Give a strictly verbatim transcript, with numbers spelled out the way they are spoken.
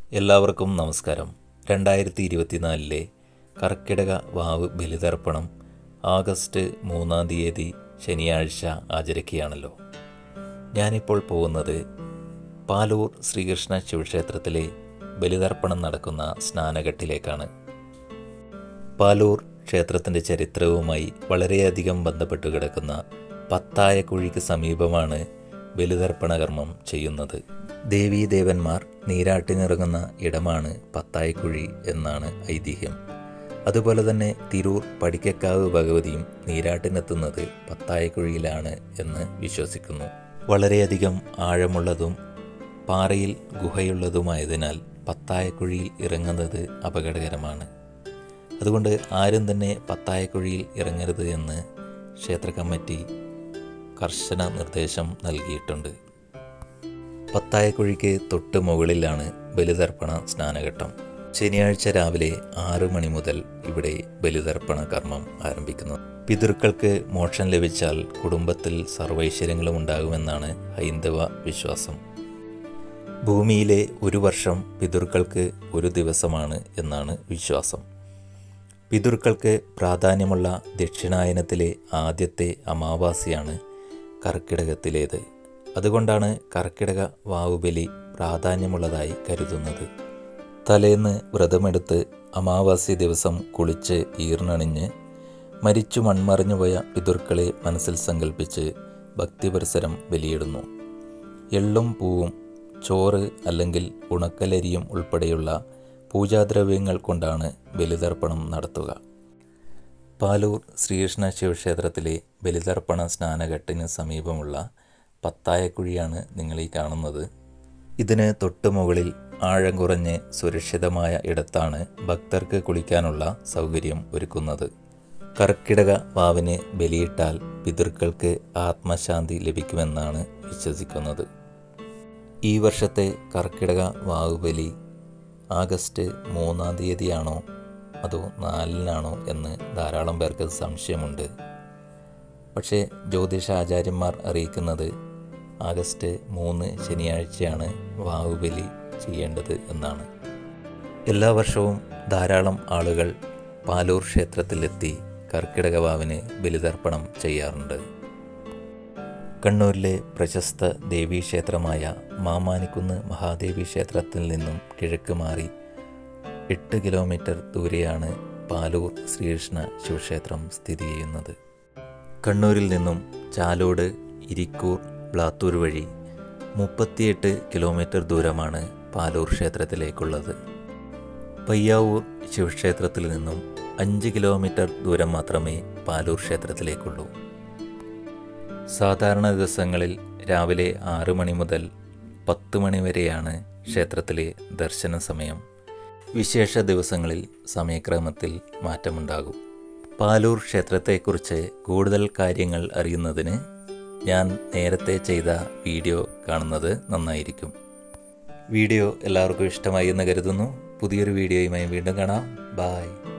എല്ലാവർക്കും നമസ്കാരം. രണ്ടായിരത്തി ഇരുപത്തിനാലിലെ കർക്കിടക വാവ് ബലിതർപ്പണം ആഗസ്റ്റ് മൂന്നാം തീയതി ശനിയാഴ്ച ആചരിക്കുകയാണല്ലോ. ഞാനിപ്പോൾ പോകുന്നത് പാലൂർ ശ്രീകൃഷ്ണ ശിവക്ഷേത്രത്തിലെ ബലിതർപ്പണം നടക്കുന്ന സ്നാനഘട്ടിലേക്കാണ്. പാലൂർ ക്ഷേത്രത്തിൻ്റെ ചരിത്രവുമായി വളരെയധികം ബന്ധപ്പെട്ട് കിടക്കുന്ന പത്തായക്കുഴിക്ക് സമീപമാണ് ബലിതർപ്പണ കർമ്മം ചെയ്യുന്നത്. ദേവീദേവന്മാർ നീരാട്ടിനിറങ്ങുന്ന ഇടമാണ് പത്തായക്കുഴി എന്നാണ് ഐതിഹ്യം. അതുപോലെ തന്നെ തിരൂർ പടിക്കക്കാവ് ഭഗവതിയും നീരാട്ടിനെത്തുന്നത് പത്തായക്കുഴിയിലാണ് എന്ന് വിശ്വസിക്കുന്നു. വളരെയധികം ആഴമുള്ളതും പാറയിൽ ഗുഹയുള്ളതുമായതിനാൽ പത്തായക്കുഴിയിൽ ഇറങ്ങുന്നത് അപകടകരമാണ്. അതുകൊണ്ട് ആരും തന്നെ പത്തായക്കുഴിയിൽ ഇറങ്ങരുത് എന്ന് ക്ഷേത്ര കമ്മിറ്റി കർശന നിർദ്ദേശം നൽകിയിട്ടുണ്ട്. പത്തായക്കുഴിക്ക് തൊട്ട് മുകളിലാണ് ബലിതർപ്പണ സ്നാനഘട്ടം. ശനിയാഴ്ച രാവിലെ ആറ് മണി മുതൽ ഇവിടെ ബലിതർപ്പണ കർമ്മം ആരംഭിക്കുന്നു. പിതൃക്കൾക്ക് മോക്ഷം ലഭിച്ചാൽ കുടുംബത്തിൽ സർവൈശ്വര്യങ്ങളും ഉണ്ടാകുമെന്നാണ് ഹൈന്ദവ വിശ്വാസം. ഭൂമിയിലെ ഒരു വർഷം പിതൃക്കൾക്ക് ഒരു ദിവസമാണ് എന്നാണ് വിശ്വാസം. പിതൃക്കൾക്ക് പ്രാധാന്യമുള്ള ദക്ഷിണായനത്തിലെ ആദ്യത്തെ അമാവാസിയാണ് കർക്കിടകത്തിലേത്. അതുകൊണ്ടാണ് കർക്കിടക വാവുബലി പ്രാധാന്യമുള്ളതായി കരുതുന്നത്. തലേന്ന് വ്രതമെടുത്ത് അമാവാസി ദിവസം കുളിച്ച് ഈർന്നണിഞ്ഞ് മരിച്ചു മൺമറിഞ്ഞുപോയ പിതൃക്കളെ മനസ്സിൽ സങ്കല്പിച്ച് ഭക്തിപരിസരം ബലിയിടുന്നു. എള്ളും പൂവും ചോറ് അല്ലെങ്കിൽ ഉണക്കലരിയും ഉൾപ്പെടെയുള്ള പൂജാദ്രവ്യങ്ങൾ കൊണ്ടാണ് ബലിതർപ്പണം നടത്തുക. പാലൂർ ശ്രീകൃഷ്ണ ശിവക്ഷേത്രത്തിലെ ബലിതർപ്പണ സ്നാനഘട്ടിന് സമീപമുള്ള പത്തായക്കുഴിയാണ് നിങ്ങളീ കാണുന്നത്. ഇതിന് തൊട്ടു മുകളിൽ ആഴം കുറഞ്ഞ് സുരക്ഷിതമായ ഇടത്താണ് ഭക്തർക്ക് കുളിക്കാനുള്ള സൗകര്യം ഒരുക്കുന്നത്. കർക്കിടക വാവിന് ബലിയിട്ടാൽ പിതൃക്കൾക്ക് ആത്മശാന്തി ലഭിക്കുമെന്നാണ് വിശ്വസിക്കുന്നത്. ഈ വർഷത്തെ കർക്കിടക വാവുബലി ആഗസ്റ്റ് മൂന്നാം തീയതിയാണോ അതോ നാലിനാണോ എന്ന് ധാരാളം പേർക്ക് സംശയമുണ്ട്. പക്ഷേ ജ്യോതിഷാചാര്യന്മാർ അറിയിക്കുന്നത് ആഗസ്റ്റ് മൂന്ന് ശനിയാഴ്ചയാണ് വാവുബലി ചെയ്യേണ്ടത് എന്നാണ്. എല്ലാ വർഷവും ധാരാളം ആളുകൾ പാലൂർ ക്ഷേത്രത്തിലെത്തി കർക്കിടക വാവിന് ബലിതർപ്പണം ചെയ്യാറുണ്ട്. കണ്ണൂരിലെ പ്രശസ്ത ദേവീക്ഷേത്രമായ മാമാനിക്കുന്ന് മഹാദേവി ക്ഷേത്രത്തിൽ നിന്നും കിഴക്ക് മാറി എട്ട് കിലോമീറ്റർ ദൂരെയാണ് പാലൂർ ശ്രീകൃഷ്ണ ശിവക്ഷേത്രം സ്ഥിതി ചെയ്യുന്നത്. കണ്ണൂരിൽ നിന്നും ചാലോട്, ഇരിക്കൂർ, ബ്ലാത്തൂർ വഴി മുപ്പത്തിയെട്ട് കിലോമീറ്റർ ദൂരമാണ് പാലൂർ ക്ഷേത്രത്തിലേക്കുള്ളത്. പയ്യാവൂർ ശിവക്ഷേത്രത്തിൽ നിന്നും അഞ്ച് കിലോമീറ്റർ ദൂരം മാത്രമേ പാലൂർ ക്ഷേത്രത്തിലേക്കുള്ളൂ. സാധാരണ ദിവസങ്ങളിൽ രാവിലെ ആറ് മണി മുതൽ പത്ത് മണി വരെയാണ് ക്ഷേത്രത്തിലെ ദർശന സമയം. വിശേഷ ദിവസങ്ങളിൽ സമയക്രമത്തിൽ മാറ്റമുണ്ടാകും. പാലൂർ ക്ഷേത്രത്തെക്കുറിച്ച് കൂടുതൽ കാര്യങ്ങൾ അറിയുന്നതിന് ഞാൻ നേരത്തെ ചെയ്ത വീഡിയോ കാണുന്നത് നന്നായിരിക്കും. വീഡിയോ എല്ലാവർക്കും ഇഷ്ടമായി എന്ന് കരുതുന്നു. പുതിയൊരു വീഡിയോയുമായി വീണ്ടും കാണാം. ബായ്.